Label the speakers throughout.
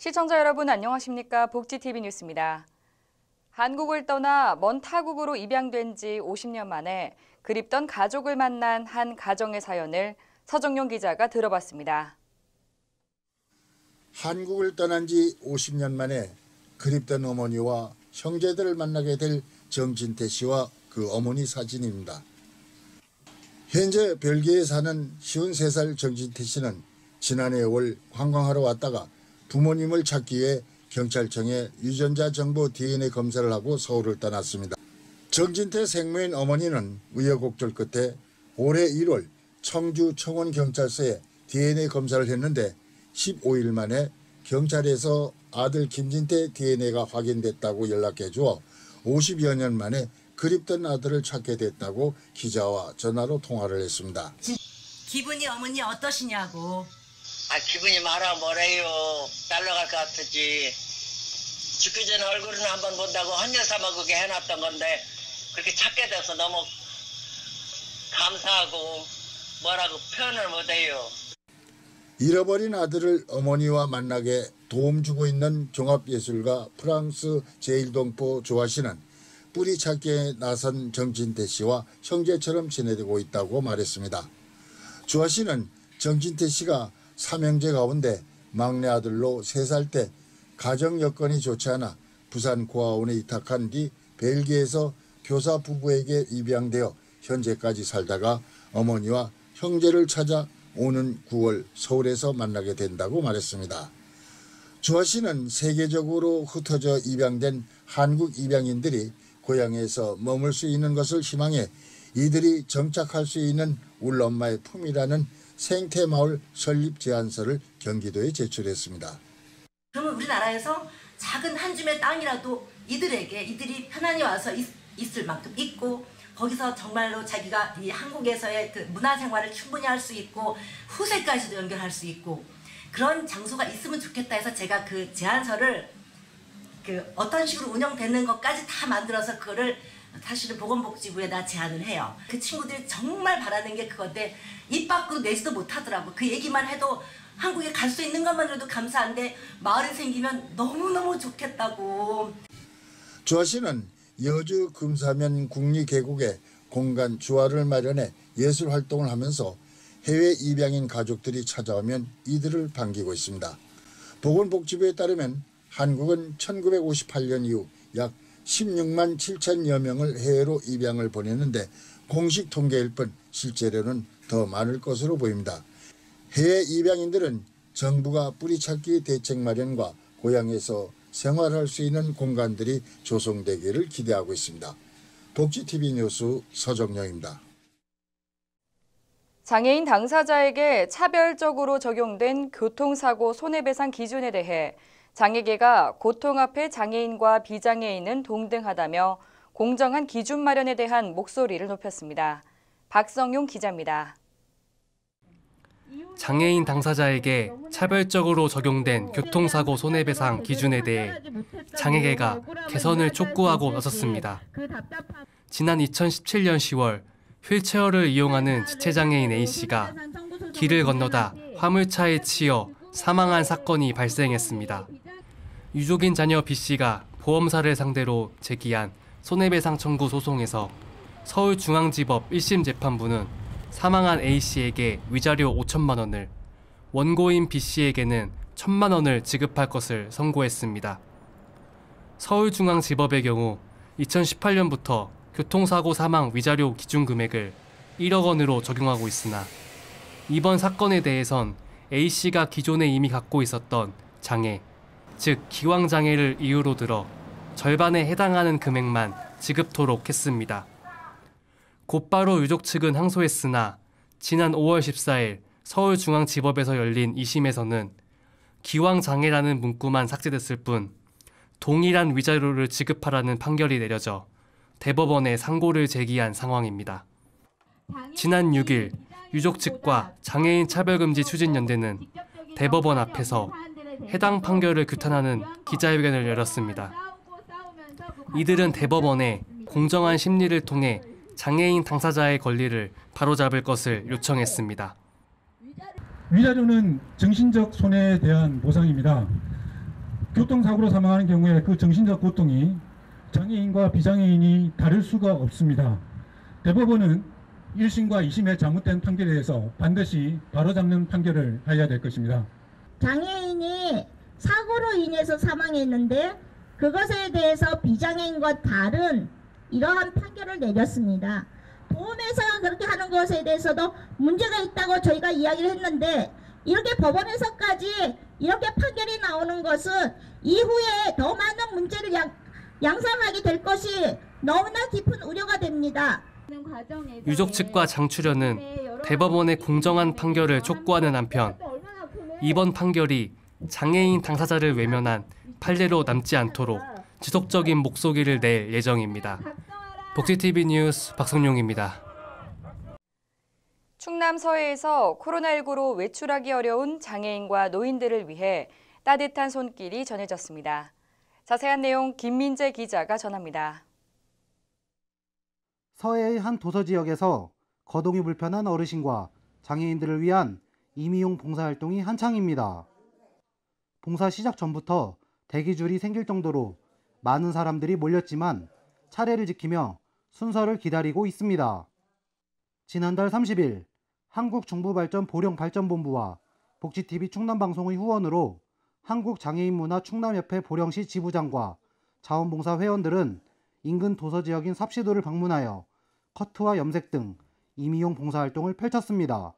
Speaker 1: 시청자 여러분 안녕하십니까? 복지TV 뉴스입니다. 한국을 떠나 먼 타국으로 입양된 지 50년 만에 그립던 가족을 만난 한 가정의 사연을 서정용 기자가 들어봤습니다.
Speaker 2: 한국을 떠난 지 50년 만에 그립던 어머니와 형제들을 만나게 될 정진태 씨와 그 어머니 사진입니다. 현재 벨기에에 사는 53살 정진태 씨는 지난해 월 관광하러 왔다가 부모님을 찾기 위해 경찰청에 유전자 정보 DNA 검사를 하고 서울을 떠났습니다. 정진태 생모인 어머니는 우여곡절 끝에 올해 1월 청주 청원경찰서에 DNA 검사를 했는데 15일 만에 경찰에서 아들 김진태 DNA가 확인됐다고 연락해 주어 50여 년 만에 그립던 아들을 찾게 됐다고 기자와 전화로 통화를 했습니다.
Speaker 3: 기분이 어머니 어떠시냐고.
Speaker 4: 기분이 말아 뭐래요. 날라갈 것 같았지. 죽기 전에 얼굴은 한번 본다고 헌혈삼아 그게 해놨던 건데 그렇게 찾게 돼서 너무 감사하고 뭐라고 표현을 못해요.
Speaker 2: 잃어버린 아들을 어머니와 만나게 도움 주고 있는 종합예술가 프랑스 제1동포 조아 씨는 뿌리 찾기에 나선 정진태 씨와 형제처럼 지내고 있다고 말했습니다. 조아 씨는 정진태 씨가 삼형제 가운데 막내 아들로 3살 때 가정 여건이 좋지 않아 부산 고아원에 입학한 뒤 벨기에에서 교사 부부에게 입양되어 현재까지 살다가 어머니와 형제를 찾아 오는 9월 서울에서 만나게 된다고 말했습니다. 조아 씨는 세계적으로 흩어져 입양된 한국 입양인들이 고향에서 머물 수 있는 것을 희망해 이들이 정착할 수 있는 울 엄마의 품이라는 생태마을 설립 제안서를 경기도에 제출했습니다.
Speaker 3: 그러면 우리나라에서 작은 한 줌의 땅이라도 이들이 편안히 와서 있을 만큼 있고 거기서 정말로 자기가 이 한국에서의 그 문화생활을 충분히 할 수 있고 후세까지도 연결할 수 있고 그런 장소가 있으면 좋겠다 해서 제가 그 제안서를 어떤 식으로 운영되는 것까지 다 만들어서 그거를 사실은 보건복지부에다 제안을 해요. 그 친구들이 정말 바라는 게 그건데 입 밖으로 내지도 못하더라고. 그 얘기만 해도 한국에 갈 수 있는 것만으로도 감사한데 마을이 생기면 너무너무 좋겠다고.
Speaker 2: 조아 씨는 여주 금사면 국리계곡에 공간 주화를 마련해 예술 활동을 하면서 해외 입양인 가족들이 찾아오면 이들을 반기고 있습니다. 보건복지부에 따르면 한국은 1958년 이후 약 16만 7천여 명을 해외로 입양을 보냈는데 공식 통계일 뿐 실제로는 더 많을 것으로 보입니다. 해외 입양인들은 정부가 뿌리찾기 대책 마련과 고향에서 생활할 수 있는 공간들이 조성되기를 기대하고 있습니다. 복지TV 뉴스 서정영입니다.
Speaker 1: 장애인 당사자에게 차별적으로 적용된 교통사고 손해배상 기준에 대해 장애계가 고통 앞에 장애인과 비장애인은 동등하다며 공정한 기준 마련에 대한 목소리를 높였습니다. 박성용 기자입니다.
Speaker 5: 장애인 당사자에게 차별적으로 적용된 교통사고 손해배상 기준에 대해 장애계가 개선을 촉구하고 나섰습니다. 지난 2017년 10월 휠체어를 이용하는 지체장애인 A씨가 길을 건너다 화물차에 치여 사망한 사건이 발생했습니다. 유족인 자녀 B씨가 보험사를 상대로 제기한 손해배상 청구 소송에서 서울중앙지법 1심 재판부는 사망한 A씨에게 위자료 5천만 원을, 원고인 B씨에게는 1,000만 원을 지급할 것을 선고했습니다. 서울중앙지법의 경우 2018년부터 교통사고 사망 위자료 기준 금액을 1억 원으로 적용하고 있으나 이번 사건에 대해선 A씨가 기존에 이미 갖고 있었던 장애, 즉 기왕장애를 이유로 들어 절반에 해당하는 금액만 지급토록 했습니다. 곧바로 유족 측은 항소했으나 지난 5월 14일 서울중앙지법에서 열린 2심에서는 기왕장애라는 문구만 삭제됐을 뿐 동일한 위자료를 지급하라는 판결이 내려져 대법원에 상고를 제기한 상황입니다. 지난 6일 유족 측과 장애인 차별금지 추진연대는 대법원 앞에서 해당 판결을 규탄하는 기자회견을 열었습니다. 이들은 대법원에 공정한 심리를 통해 장애인 당사자의 권리를 바로잡을 것을 요청했습니다.
Speaker 6: 위자료는 정신적 손해에 대한 보상입니다. 교통사고로 사망하는 경우에 그 정신적 고통이 장애인과 비장애인이 다를 수가 없습니다. 대법원은 1심과 2심의 잘못된 판결에 대해서 반드시 바로잡는 판결을 해야 될 것입니다.
Speaker 7: 장애인이 사고로 인해서 사망했는데 그것에 대해서 비장애인과 다른 이러한 판결을 내렸습니다. 보험회사가 그렇게 하는 것에 대해서도 문제가 있다고 저희가 이야기를 했는데 이렇게 법원에서까지 이렇게 판결이 나오는 것은 이후에 더 많은 문제를 양산하게 될 것이 너무나 깊은 우려가 됩니다.
Speaker 5: 유족 측과 장출연은 대법원의 공정한 판결을 촉구하는 한편 이번 판결이 장애인 당사자를 외면한 판례로 남지 않도록 지속적인 목소리를 낼 예정입니다. 복지TV 뉴스 박성용입니다.
Speaker 1: 충남 서해에서 코로나19로 외출하기 어려운 장애인과 노인들을 위해 따뜻한 손길이 전해졌습니다. 자세한 내용 김민재 기자가 전합니다.
Speaker 8: 서해의 한 도서 지역에서 거동이 불편한 어르신과 장애인들을 위한 임의용 봉사활동이 한창입니다. 봉사 시작 전부터 대기줄이 생길 정도로 많은 사람들이 몰렸지만 차례를 지키며 순서를 기다리고 있습니다. 지난달 30일 한국정부발전보령발전본부와 복지TV 충남방송의 후원으로 한국장애인문화 충남협회 보령시 지부장과 자원봉사 회원들은 인근 도서지역인 삽시도를 방문하여 커트와 염색 등 임의용 봉사활동을 펼쳤습니다.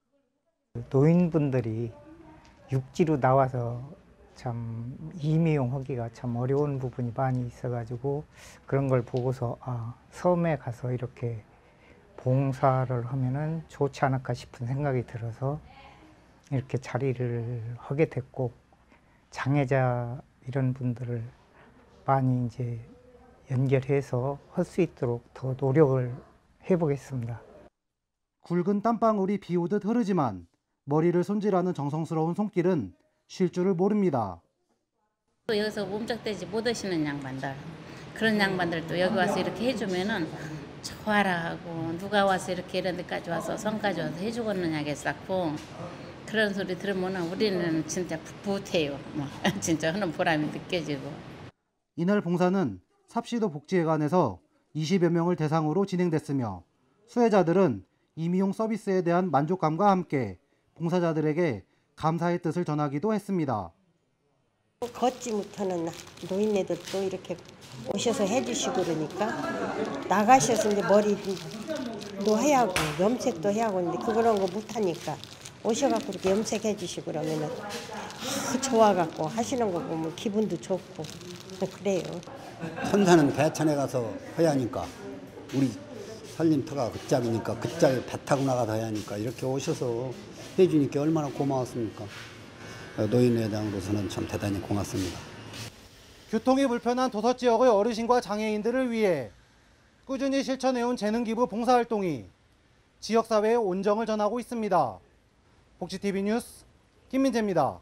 Speaker 9: 노인분들이 육지로 나와서 참 임의용 하기가 참 어려운 부분이 많이 있어가지고 그런 걸 보고서 섬에 가서 이렇게 봉사를 하면은 좋지 않을까 싶은 생각이 들어서 이렇게 자리를 하게 됐고 장애자 이런 분들을 많이 이제 연결해서 할 수 있도록 더 노력을 해보겠습니다.
Speaker 8: 굵은 땀방울이 비오듯 흐르지만 머리를 손질하는 정성스러운 손길은 쉴 줄을 모릅니다.
Speaker 10: 여기서 몸짝대지 못하시는 양반들, 그런 양반들도 여기 와서 이렇게 해주면은 좋아라 하고 누가 와서 이렇게 이런 데까지 와서 성까지 와서 해주겠느냐겠었고 그런 소리 들으면 우리는 진짜 뿌듯해요. 진짜 하는 보람이 느껴지고.
Speaker 8: 이날 봉사는 삽시도 복지회관에서 20여 명을 대상으로 진행됐으며 수혜자들은 임의용 서비스에 대한 만족감과 함께 봉사자들에게 감사의 뜻을 전하기도 했습니다.
Speaker 11: 걷지 못하는 노인네들도 이렇게 오셔서 해주시고 그러니까 나가셔서 이제 머리도 해야 하고 염색도 해야 하고 근데 그런 거 못하니까 오셔갖고 이렇게 염색해 주시고 그러면은 좋아갖고 하시는 거 보면 기분도 좋고 그래요.
Speaker 12: 선사는 대천에 가서 해야 하니까 우리 살림터가 그 짝이니까 그 짝에 배 타고 나가서 해야 하니까 이렇게 오셔서 해주니까 얼마나 고마웠습니까. 노인회장으로서는 참 대단히 고맙습니다.
Speaker 8: 교통이 불편한 도서지역의 어르신과 장애인들을 위해 꾸준히 실천해온 재능기부 봉사활동이 지역사회의 온정을 전하고 있습니다. 복지TV 뉴스 김민재입니다.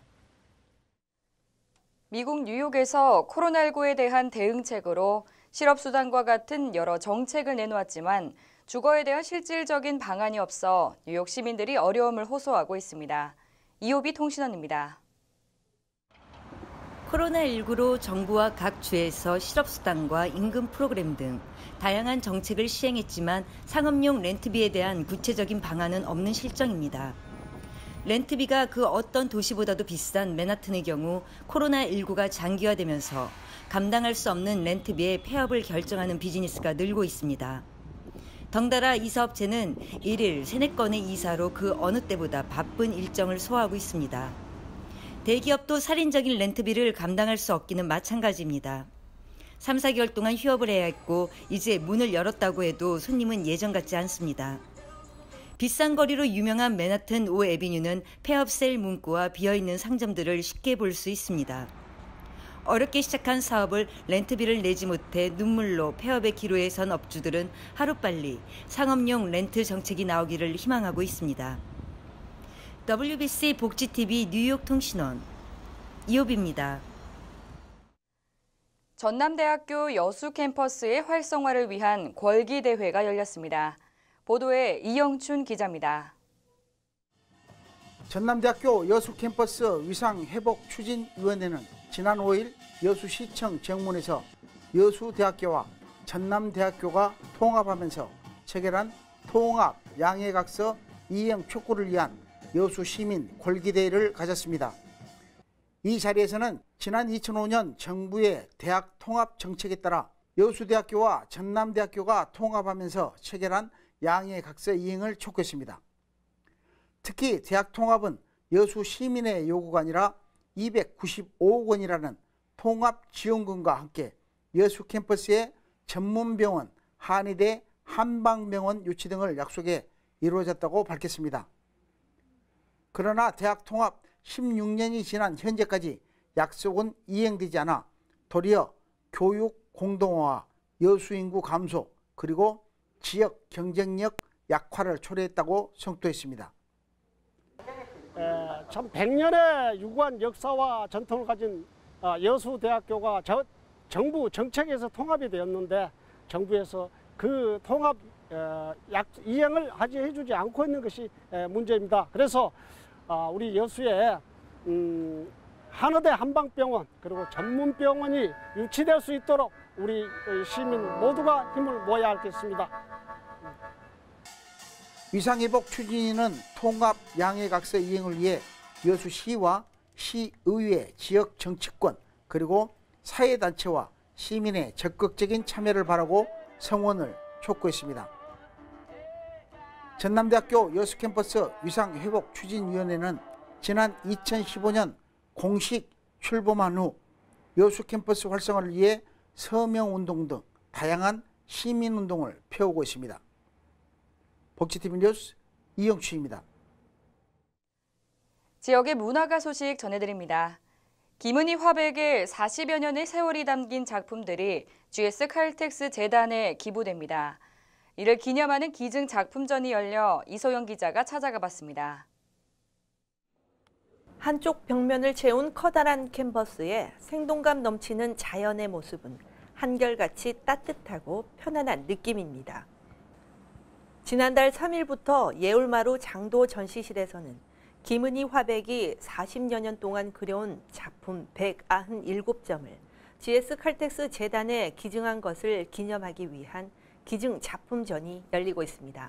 Speaker 1: 미국 뉴욕에서 코로나19에 대한 대응책으로 실업수당과 같은 여러 정책을 내놓았지만 주거에 대한 실질적인 방안이 없어 뉴욕 시민들이 어려움을 호소하고 있습니다. 이호비 통신원입니다.
Speaker 13: 코로나19로 정부와 각 주에서 실업수당과 임금 프로그램 등 다양한 정책을 시행했지만 상업용 렌트비에 대한 구체적인 방안은 없는 실정입니다. 렌트비가 그 어떤 도시보다도 비싼 맨하튼의 경우 코로나19가 장기화되면서 감당할 수 없는 렌트비의 폐업을 결정하는 비즈니스가 늘고 있습니다. 덩달아 이 사업체는 1일 3-4건의 이사로 그 어느 때보다 바쁜 일정을 소화하고 있습니다. 대기업도 살인적인 렌트비를 감당할 수 없기는 마찬가지입니다. 3-4개월 동안 휴업을 해야 했고 이제 문을 열었다고 해도 손님은 예전 같지 않습니다. 비싼 거리로 유명한 맨하튼 5 애비뉴는 폐업 세일 문구와 비어있는 상점들을 쉽게 볼 수 있습니다. 어렵게 시작한 사업을 렌트비를 내지 못해 눈물로 폐업의 기로에 선 업주들은 하루빨리 상업용 렌트 정책이 나오기를 희망하고 있습니다. WBC 복지TV 뉴욕 통신원 이호비입니다.
Speaker 1: 전남대학교 여수 캠퍼스의 활성화를 위한 궐기대회가 열렸습니다. 보도에 이영춘 기자입니다.
Speaker 14: 전남대학교 여수 캠퍼스 위상회복추진위원회는 지난 5일 여수시청 정문에서 여수대학교와 전남대학교가 통합하면서 체결한 통합 양해각서 이행 촉구를 위한 여수시민 골기대회를 가졌습니다. 이 자리에서는 지난 2005년 정부의 대학 통합 정책에 따라 여수대학교와 전남대학교가 통합하면서 체결한 양해각서 이행을 촉구했습니다. 특히 대학 통합은 여수 시민의 요구가 아니라 295억 원이라는 통합 지원금과 함께 여수 캠퍼스에 전문병원, 한의대, 한방병원 유치 등을 약속해 이루어졌다고 밝혔습니다. 그러나 대학 통합 16년이 지난 현재까지 약속은 이행되지 않아 도리어 교육 공동화와 여수 인구 감소 그리고 지역 경쟁력 약화를 초래했다고 성토했습니다.
Speaker 15: 참 100년의 유구한 역사와 전통을 가진 여수대학교가 정부 정책에서 통합이 되었는데 정부에서 그 통합 이행을 해주지 않고 있는 것이 문제입니다. 그래서 우리 여수에 한의대 한방병원 그리고 전문병원이 유치될 수 있도록 우리 시민 모두가 힘을 모아야 하겠습니다.
Speaker 14: 위상회복 추진위는 통합 양해각서 이행을 위해 여수시와 시의회, 지역 정치권 그리고 사회단체와 시민의 적극적인 참여를 바라고 성원을 촉구했습니다. 전남대학교 여수캠퍼스 위상회복추진위원회는 지난 2015년 공식 출범한 후 여수캠퍼스 활성화를 위해 서명운동 등 다양한 시민운동을 펴오고 있습니다. 복지TV 뉴스 이영추입니다.
Speaker 1: 지역의 문화가 소식 전해드립니다. 김은희 화백의 40여 년의 세월이 담긴 작품들이 GS 칼텍스 재단에 기부됩니다. 이를 기념하는 기증 작품전이 열려 이소영 기자가 찾아가 봤습니다.
Speaker 16: 한쪽 벽면을 채운 커다란 캔버스에 생동감 넘치는 자연의 모습은 한결같이 따뜻하고 편안한 느낌입니다. 지난달 3일부터 예울마루 장도 전시실에서는 김은희 화백이 40여 년 동안 그려온 작품 197점을 GS 칼텍스 재단에 기증한 것을 기념하기 위한 기증 작품전이 열리고 있습니다.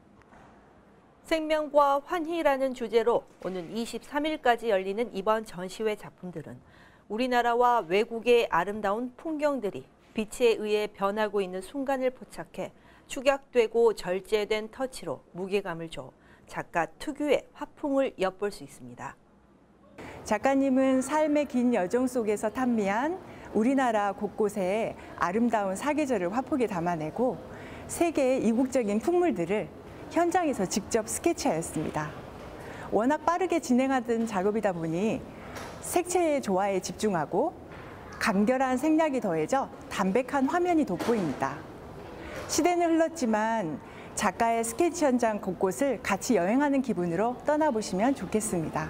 Speaker 16: 생명과 환희라는 주제로 오는 23일까지 열리는 이번 전시회 작품들은 우리나라와 외국의 아름다운 풍경들이 빛에 의해 변하고 있는 순간을 포착해 축약되고 절제된 터치로 무게감을 줘 작가 특유의 화풍을 엿볼 수 있습니다.
Speaker 17: 작가님은 삶의 긴 여정 속에서 탄미한 우리나라 곳곳의 아름다운 사계절을 화폭에 담아내고 세계의 이국적인 풍물들을 현장에서 직접 스케치하였습니다. 워낙 빠르게 진행하던 작업이다 보니 색채의 조화에 집중하고 간결한 생략이 더해져 담백한 화면이 돋보입니다. 시대는 흘렀지만 작가의 스케치 현장 곳곳을 같이 여행하는 기분으로 떠나보시면 좋겠습니다.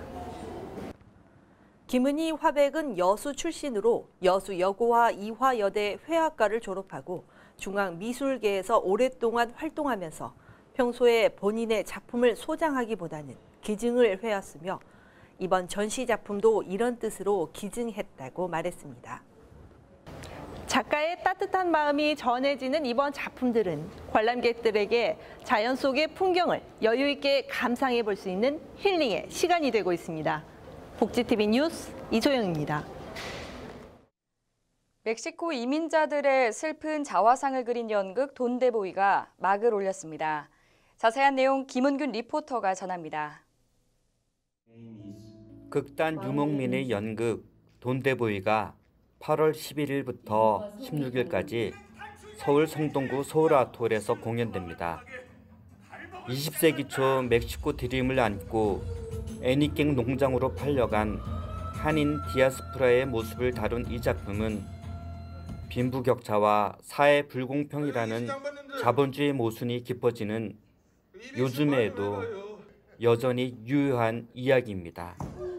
Speaker 16: 김은희 화백은 여수 출신으로 여수여고와 이화여대 회화과를 졸업하고 중앙미술계에서 오랫동안 활동하면서 평소에 본인의 작품을 소장하기보다는 기증을 해왔으며 이번 전시 작품도 이런 뜻으로 기증했다고 말했습니다.
Speaker 18: 작가의 따뜻한 마음이 전해지는 이번 작품들은 관람객들에게 자연 속의 풍경을 여유 있게 감상해 볼 수 있는 힐링의 시간이 되고 있습니다. 복지TV 뉴스 이소영입니다.
Speaker 1: 멕시코 이민자들의 슬픈 자화상을 그린 연극 돈데보이가 막을 올렸습니다. 자세한 내용 김은균 리포터가 전합니다.
Speaker 19: 극단 유목민의 연극 돈데보이가 8월 11일부터 16일까지 서울 성동구 서울아트홀에서 공연됩니다. 20세기 초 멕시코 드림을 안고 애니깽 농장으로 팔려간 한인 디아스포라의 모습을 다룬 이 작품은 빈부격차와 사회 불공평이라는 자본주의 모순이 깊어지는 요즘에도 여전히 유효한 이야기입니다.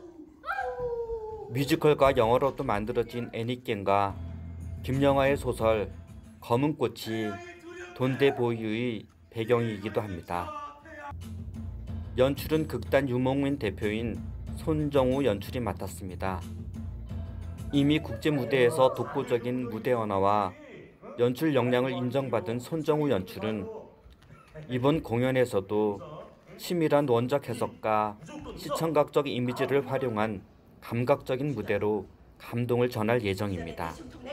Speaker 19: 뮤지컬과 영어로도 만들어진 애니깽과 김영하의 소설 검은 꽃이 돈데보이의 배경이기도 합니다. 연출은 극단 유목민 대표인 손정우 연출이 맡았습니다. 이미 국제 무대에서 독보적인 무대 언어와 연출 역량을 인정받은 손정우 연출은 이번 공연에서도 치밀한 원작 해석과 시청각적 이미지를 활용한 감각적인 무대로 감동을 전할 예정입니다.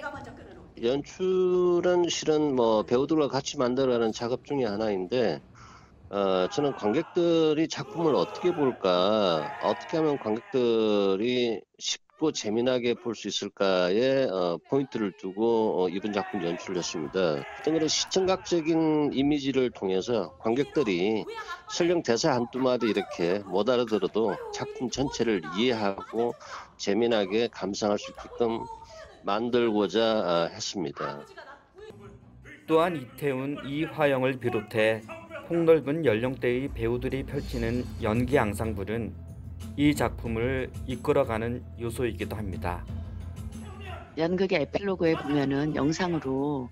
Speaker 20: 연출은 실은 배우들과 같이 만들어가는 작업 중에 하나인데 저는 관객들이 작품을 어떻게 볼까, 어떻게 하면 관객들이 쉽고 재미나게 볼 수 있을까에 포인트를 두고 이번 작품 연출을 했습니다. 어떤 그런 시청각적인 이미지를 통해서 관객들이 설령 대사 한두 마디 이렇게 못 알아들어도 작품 전체를 이해하고 재미나게 감상할 수 있게끔 만들고자 했습니다.
Speaker 19: 또한 이태훈, 이화영을 비롯해 폭넓은 연령대의 배우들이 펼치는 연기 앙상블은 이 작품을 이끌어가는 요소이기도 합니다.
Speaker 21: 연극의 에필로그에 보면은 영상으로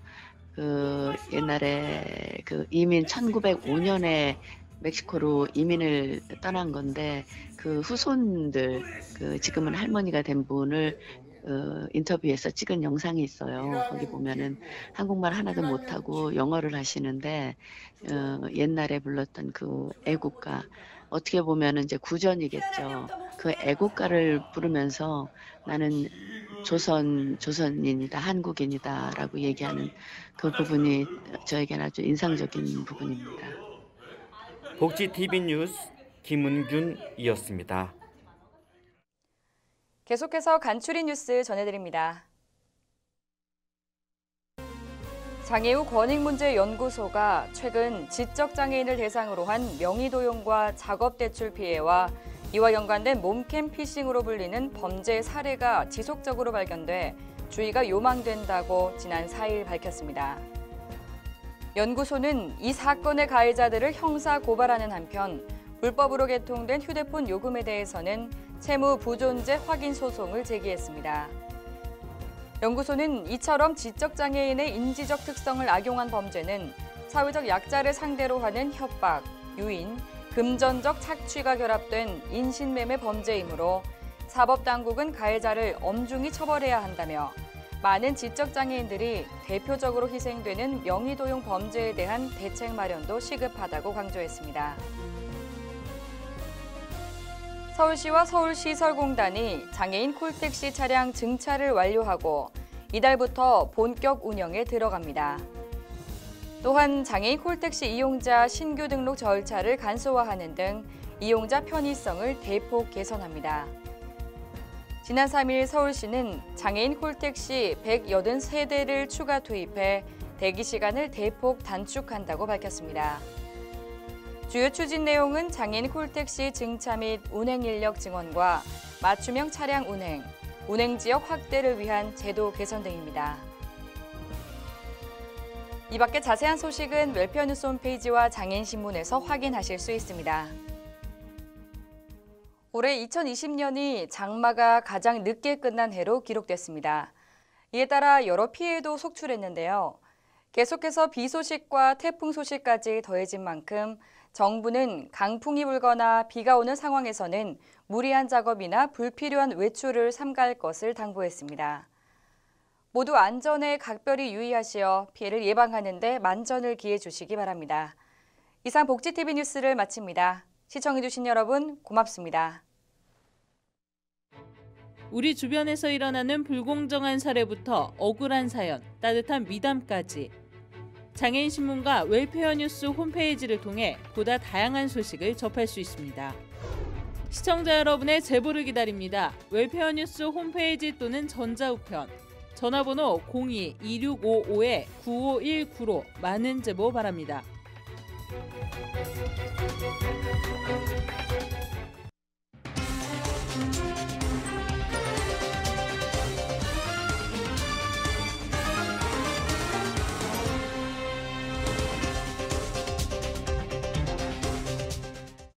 Speaker 21: 옛날에 이민 1905년에 멕시코로 이민을 떠난 건데 그 후손들 지금은 할머니가 된 분을 인터뷰에서 찍은 영상이 있어요. 거기 보면은 한국말 하나도 못하고 영어를 하시는데 옛날에 불렀던 그 애국가, 어떻게 보면은 이제 구전이겠죠. 그 애국가를 부르면서 나는 조선인이다, 한국인이다라고 얘기하는 그 부분이 저에게는 아주 인상적인 부분입니다.
Speaker 19: 복지 TV 뉴스 김은균이었습니다.
Speaker 1: 계속해서 간추린 뉴스 전해드립니다. 장애우 권익문제연구소가 최근 지적장애인을 대상으로 한 명의도용과 작업대출 피해와 이와 연관된 몸캠 피싱으로 불리는 범죄 사례가 지속적으로 발견돼 주의가 요망된다고 지난 4일 밝혔습니다. 연구소는 이 사건의 가해자들을 형사 고발하는 한편 불법으로 개통된 휴대폰 요금에 대해서는 채무 부존재 확인 소송을 제기했습니다. 연구소는 이처럼 지적장애인의 인지적 특성을 악용한 범죄는 사회적 약자를 상대로 하는 협박, 유인, 금전적 착취가 결합된 인신매매 범죄이므로 사법당국은 가해자를 엄중히 처벌해야 한다며 많은 지적장애인들이 대표적으로 희생되는 명의도용 범죄에 대한 대책 마련도 시급하다고 강조했습니다. 서울시와 서울시설공단이 장애인 콜택시 차량 증차를 완료하고 이달부터 본격 운영에 들어갑니다. 또한 장애인 콜택시 이용자 신규 등록 절차를 간소화하는 등 이용자 편의성을 대폭 개선합니다. 지난 3일 서울시는 장애인 콜택시 183대를 추가 투입해 대기 시간을 대폭 단축한다고 밝혔습니다. 주요 추진 내용은 장애인 콜택시 증차 및 운행 인력 증원과 맞춤형 차량 운행, 운행 지역 확대를 위한 제도 개선 등입니다. 이 밖에 자세한 소식은 웰페어뉴스 홈페이지와 장애인신문에서 확인하실 수 있습니다. 올해 2020년이 장마가 가장 늦게 끝난 해로 기록됐습니다. 이에 따라 여러 피해도 속출했는데요. 계속해서 비 소식과 태풍 소식까지 더해진 만큼 정부는 강풍이 불거나 비가 오는 상황에서는 무리한 작업이나 불필요한 외출을 삼가할 것을 당부했습니다. 모두 안전에 각별히 유의하시어 피해를 예방하는 데 만전을 기해 주시기 바랍니다. 이상 복지TV 뉴스를 마칩니다. 시청해주신 여러분 고맙습니다.
Speaker 22: 우리 주변에서 일어나는 불공정한 사례부터 억울한 사연, 따뜻한 미담까지 장애인신문과 웰페어뉴스 홈페이지를 통해 보다 다양한 소식을 접할 수 있습니다. 시청자 여러분의 제보를 기다립니다. 웰페어뉴스 홈페이지 또는 전자우편, 전화번호 02-2655-9519로 많은 제보 바랍니다.